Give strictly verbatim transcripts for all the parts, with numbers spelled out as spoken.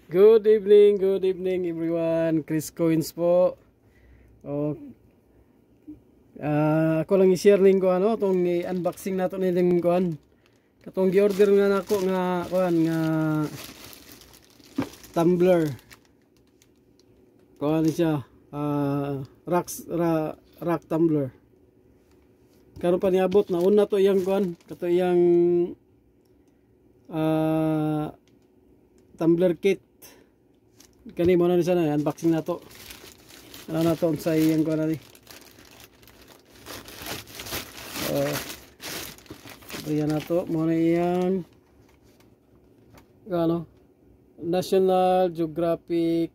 Good evening, good evening everyone. Chris Coins po. Oh, ah, ako lang i-share ning ko ano, tong i-unboxing nato ni ning kuan. Katong gi-order nga nako nga kuan nga tumbler. Kuan siya, ah, rock ra, rock tumbler. Karon pa niabot na una to iyang kuan, kato iyang ah, tumbler kit. Kani mo na ni sana unboxing nato. Ano na to sa iyang ko na ni. Oh. Ayan na to mo na iyang ano National Geographic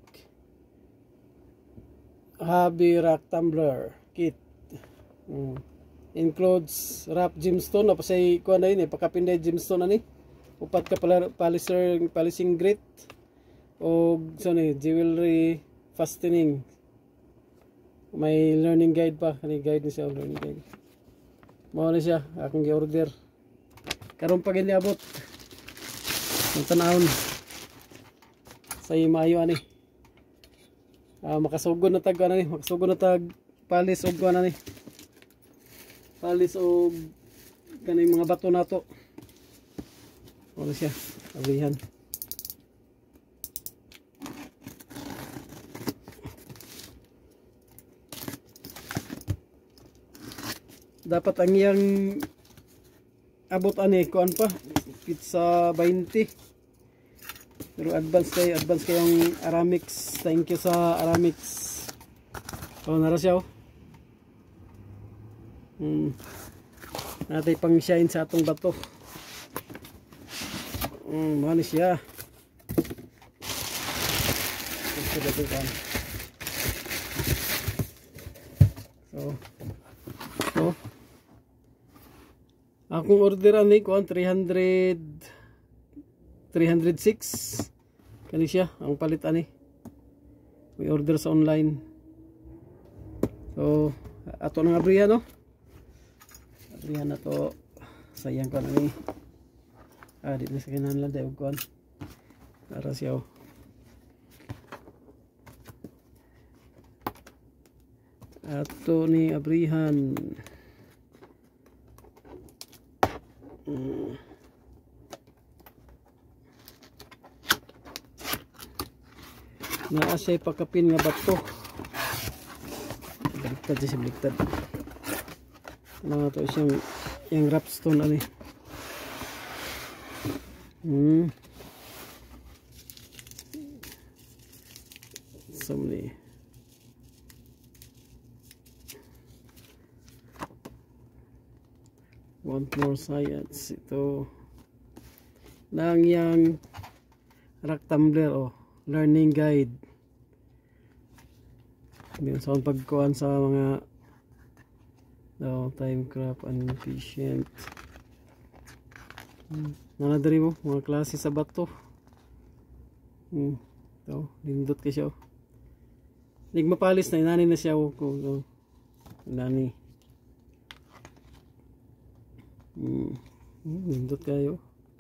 Hobby Rock Tumbler Kit. Hmm. Includes wrap gemstone na pasay ko na ini pakapinday gemstone ani. Upat ka pala polisher polishing grit o so ni jewelry fastening. May learning guide pa, kani guide ni siya, learning guide. Mao na siya akong gi-order. Karon pa gini abot. Ang tanawon. Say maayo ani. Ah, makasugod na tag ano ni, makasugod na tag palis og ano ni. Palis og kaning mga bato nato. Mao na siya, ablihan. Dapat ang iyang abot ani kuan pa pizza twenty, pero advance kay advance kay ang Aramix. Thank you sa Aramix. Oh, nara siya oh. Hmm. Natay pang shine sa atong bato. Hmm, mani siya. So, so akong order ani ko three hundred three hundred six kani siya ang palit ani. May order sa online. So ato nang abrihan no. Abrihan na to. Sayang ko ani. Ah di na sa kinahanglan daw kon. Para siya oh. Ato ni abrihan. Hmm. Naa siya pakapin nga bato. Baliktad siya, baliktad. Ano to siyang yung rapstone ani. Hmm. Somni. Want more science. Ito nang yang rock tumbler oh, learning guide. May sa pagkuhan sa mga no, time craft and efficient. Hmm. Nanadari mo mga klase sa bato. Hmm. Ito, lindot ka siya oh. Hindi mapalis na inani na siya oh. Oh. Inani. Hmm. Lindot kayo.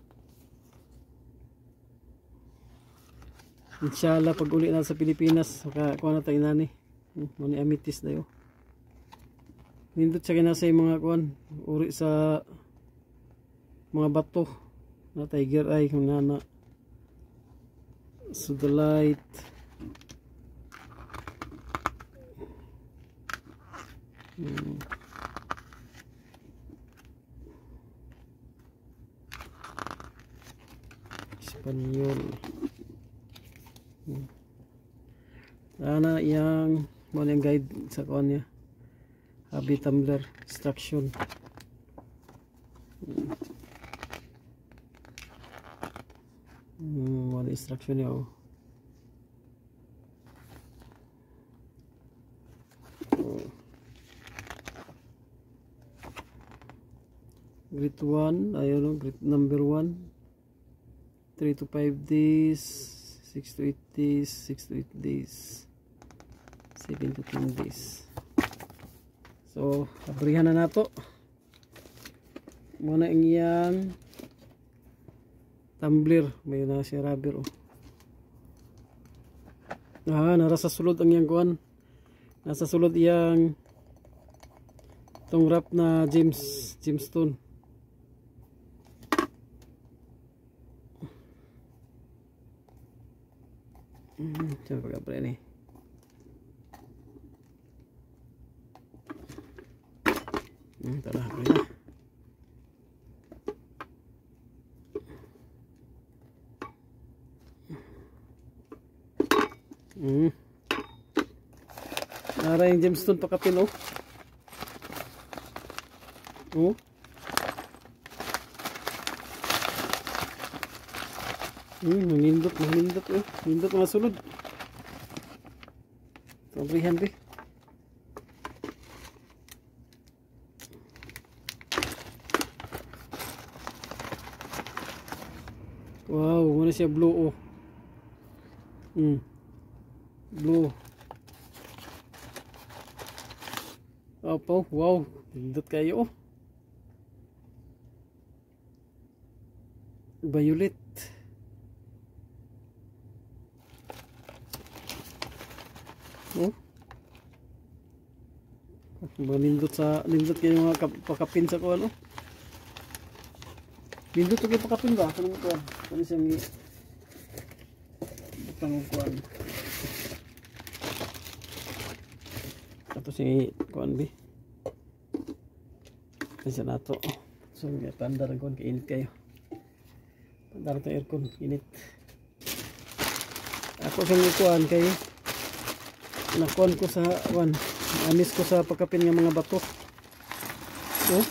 Inshallah pag uli na sa Pilipinas makakuha na tayo nani. Hmm. Mani amitis na yun. Lindot siya kinasa yung mga kuhan. Uri sa mga bato na tiger eye kung nana. Sodalite. Hmm. Espanyol. Hmm. Ana yang mo yung guide sa kuan niya. Hobby tumbler instruction. Hmm. Hmm, mo instruction niya oh. Oh. Grid one, ayun oh, grid number one. three to five days, six to eight days, six to eight days, seven to ten days. So, abrihan na nato. Muna ang iyang tumbler, may na siya rubber oh. Ah, nara sa sulod ang yang kuan. Nasa sulod iyang tong wrap na James Gemstone. Hmm, coba pagka ni. Hmm, tara, okay na. Hmm. Nara yung gemstone pakapin oh. Oh. Hmm, manindot, manindot oh. Manindot mga sulod. Sobrihan be. Wow, mana siya blue oh. Hmm. Blue. Opo, wow, pindot kayo oh. Violet. Oh. Manindot sa nindot kayo mga pakapin sa kuan oh. Nindot kayo pakapin ba? Kanang kuan. Kani siya mi butang kuan. Ito si kuan bi. Kasi nato. So pandar ang kuan kainit kayo. Pandar ta aircon init. Ako sa kuan kayo. Nakuan ko sa kuan. Amis ko sa pagkapin ng mga bato. Oh.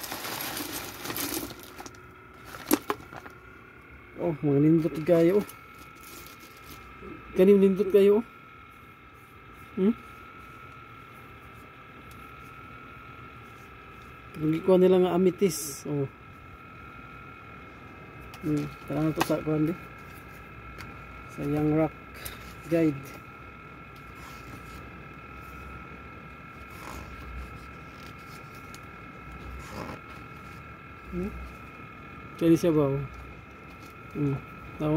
Oh, mga nindot kayo. Kaning nindot kayo. Hmm? Gikuha nila nga amethyst. Oh. Hmm, tara na to sa kuhan di. Sa Young Rock Guide. Hmm? Kaya siya ba? Oh. Hmm. Tao.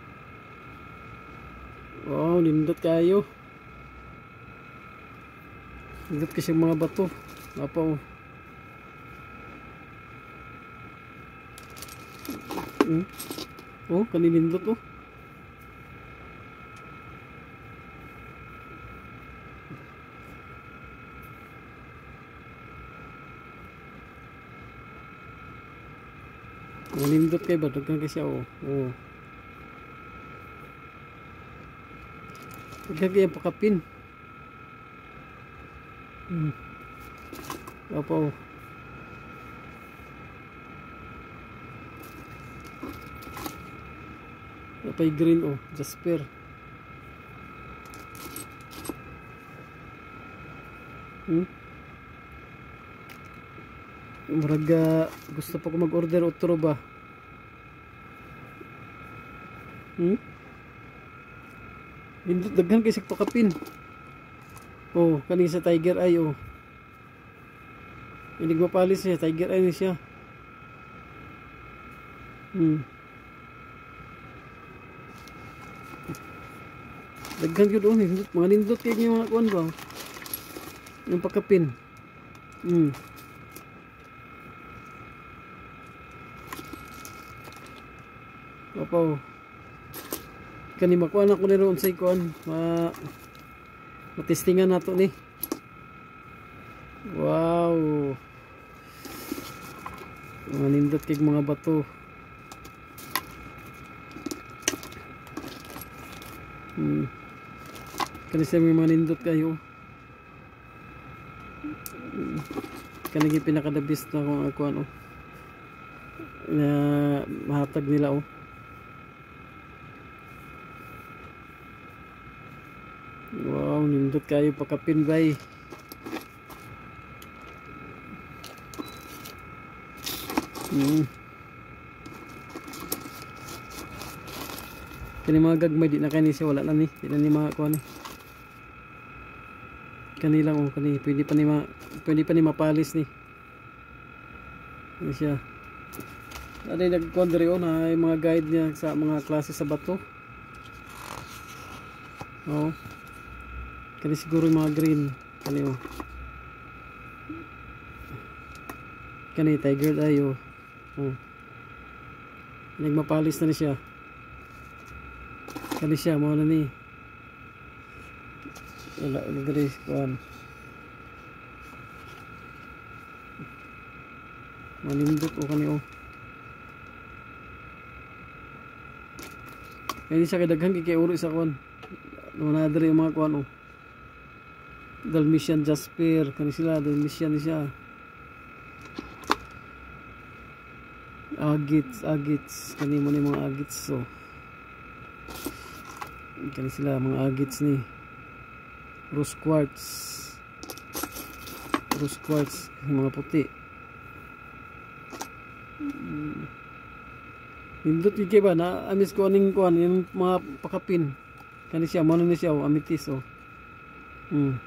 Wow, nindot kayo. Nindot kasi mga bato. Apa oh. Hmm. Oh, kaninindot oh. Nindot kay ba daghan kasi oh. Oh. Daghan kay pakapin. Hmm. Apa oh. Napay green oh, jasper. Hmm. Muraga gusto pa ko mag-order otro ba? Hmm? Indot daghan kay sakto kapin. Oh, kani sa tiger eye oh. Hindi mapalis siya, tiger eye ni siya. Hmm. Daghan gyud oh, nindot, mga nindot kay mga kuan ba? Yung pakapin. Hmm. Opo. Kani makuan ako ni ron sa kuan, ma matestingan nato ni. Wow. Mga nindot kay mga bato. Hmm. Kani siya may mga nindot kayo. Hmm. Kani yung pinakadabis na kung ako ano na mahatag nila oh. Wow, nindot kayo pakapin bay. Hmm. Kani mga gagmay di na kani siya wala na ni. Di na ni mga kuha ni. Kani lang oh, kani pwede pa ni ma pwede pa ni mapalis ni. Ano siya. Ano yung nagkondre oh na yung mga guide niya sa mga klase sa bato. Oh. Kani siguro yung mga green. Kani oh. Kani tiger eye oh. Oh. Nagmapalis na ni siya. Kani siya mo na ni. Wala diri kuan. Manindot o kani oh. Kani siya kadaghan kay uri sa kuan. Wala diri yung mga kuan oh. Dalmatian Jasper kani sila Dalmatian ni siya. Agits, agits kani mo ni mga agits so. Kani sila mga agits ni. Rose quartz. Rose quartz mga puti. Nindot iki ba na amis ko aning kuan yung mga pakapin. Kani siya mo ni siya oh, amethyst oh. Hmm.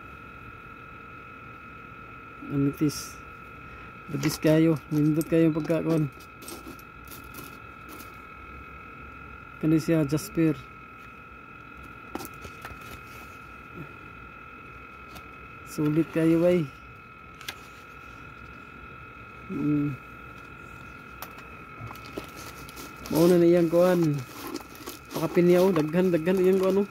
Amethyst. Labis kayo, nindot kayo pagkakuan. Kani siya Jasper. Sulit kayo bay. Hmm. Mauna na iyang kuan. Pakapin niya oh, daghan daghan iyang kuan oh.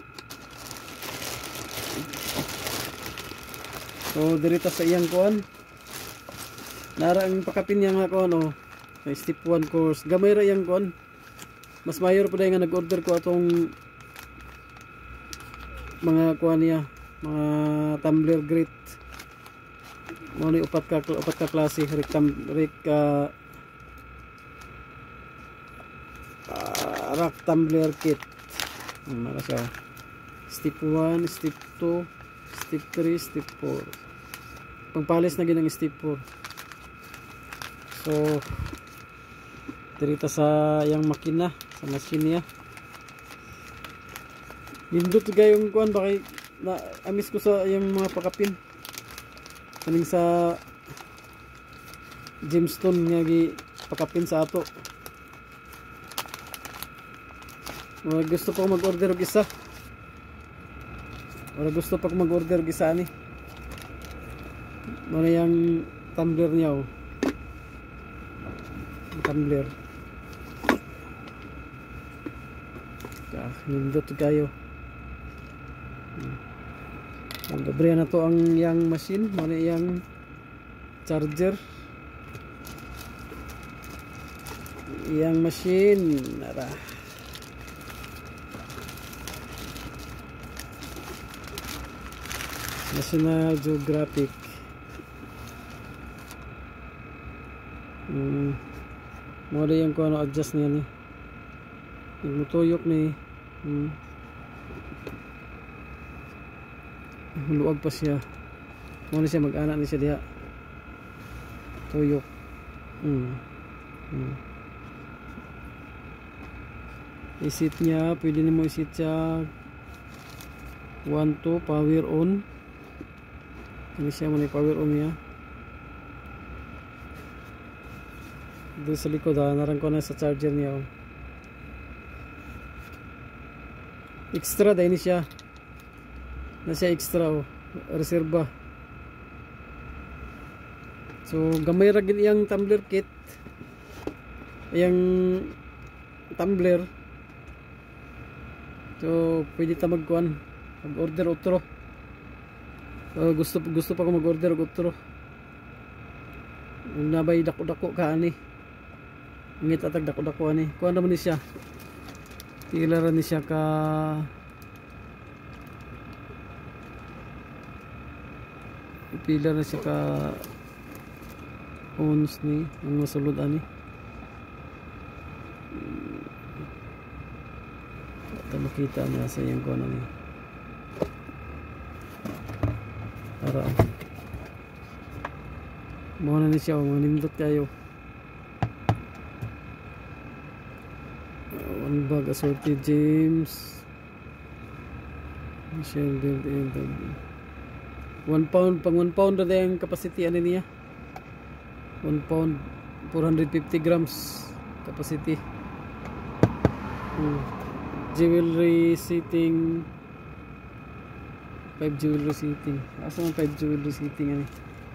So dirita sa iyang kuan. Nara ang pakapin niya nga kuan oh. May step one course. Gamay ra iyang kuan. Mas mayor pa dahil nga nag-order ko atong mga kuha niya, mga tumbler grit. Mga upat ka, upat ka klase, rik, rik uh, uh, rock tumbler kit. Mara siya. Step one, step two, step three, step four. Pagpalis na ginang step four. So, dirita sa yang makina, sa machine niya. Nindot gayong kuan ba kay na amis ko sa yung mga pakapin. Kaning sa gemstone nga gi pakapin sa ato. Wala gusto pa ko mag-order og isa. Wala gusto pa ko mag-order og isa ni. Ano yung tumbler niya oh. Tumbler. Ah, nindot kayo. Ang gabriya na to ang yang machine, mana yang charger. Yang machine, nara. National Geographic. Hmm. Muna yung kung ano adjust niya ni. Nagmutuyok ni. Hmm. Luwag pa siya. Muna siya mag-anak ni siya diha. Tuyok. Hmm. Hmm. Isit niya, pwede ni mo isit siya one two power on. Ini siya muna power on niya. Doon sa likod ha, narang ko na sa charger niya oh. Extra dahil siya na siya extra oh, reserva. So gamay ra gid iyang tumbler kit, iyang tumbler. So pwede ta magkuan, mag-order otro. Uh, gusto gusto pa ko mag-order og otro. Kung nabay dako-dako ka ani. Ngit atag dako-dako ani. Kuan naman ni siya. Tilaran ni siya ka pilar na siya ka ons ni ang masulod ani. Ito makita na sa iyang kuan ani. Para mo na ni siya, manindot kayo. One bag assorted James Michelle built in the one pound, pang one pound na yung capacity ano niya, one pound four hundred fifty grams capacity. hmm. Jewelry setting five jewelry setting. Asa man five jewelry setting ani?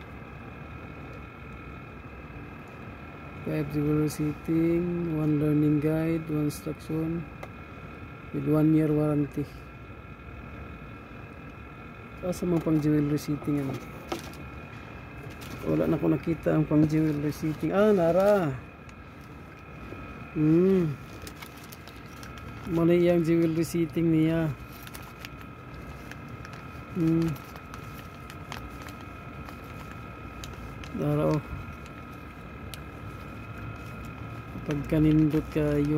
five jewelry setting, one learning guide, one instruction with one year warranty. Asa man pang jewelry setting ani? Wala na ko nakita ang pang jewelry setting. Ah, nara. Hmm. Muna yung jewelry setting niya. Hmm. Nara oh. Pagkanindot kayo.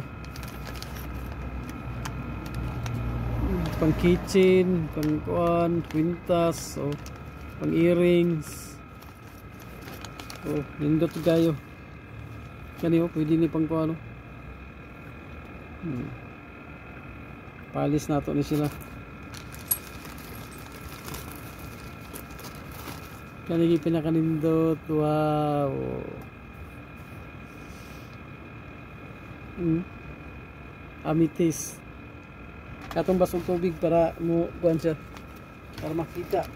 Pang kitchen, pang kuan, kwintas, oh, pang earrings. Oh, nindot kayo. Kani oh, pwede ni pang kuan. Hmm. Palis nato ni sila. Kani gi pinakanindot. Wow. Hmm. Amethyst. Katong basong tubig para mo kuan siya. Para makita.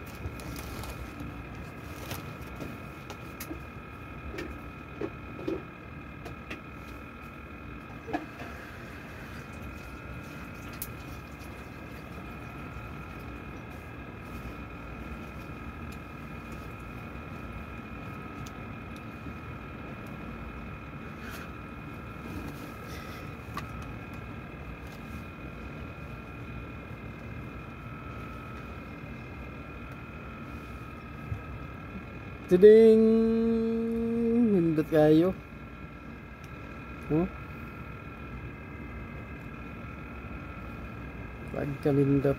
Tiding hindot kayo. Oh. Pagkalindot.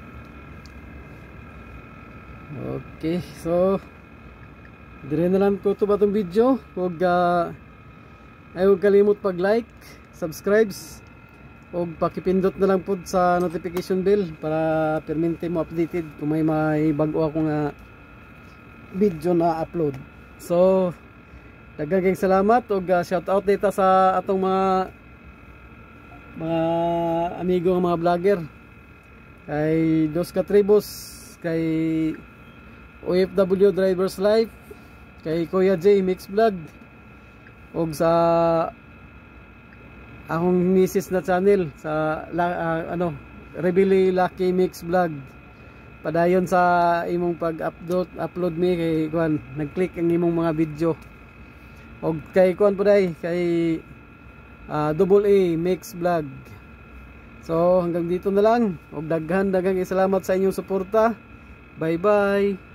Okay, so dire na lang ko to ba tong video. Huwag uh, ay huwag kalimot pag like, subscribes, huwag pakipindot na lang po sa notification bell para permente mo updated kung may may bago akong uh, video na upload. So daghang salamat ug uh, shout out dito sa atong mga mga amigo nga mga vlogger, kay Dos Katribos, kay O F W Drivers Life, kay Kuya J Mix Vlog, ug sa akong misis na channel sa uh, ano Rebili Lucky Mix Vlog. Padayon sa imong pag-upload upload mi kay kuan nag-click ang imong mga video. Og kay kuan poday kay uh, Double A Mix Vlog. So hanggang dito na lang. Og daghan daghang salamat sa inyong suporta. Bye bye.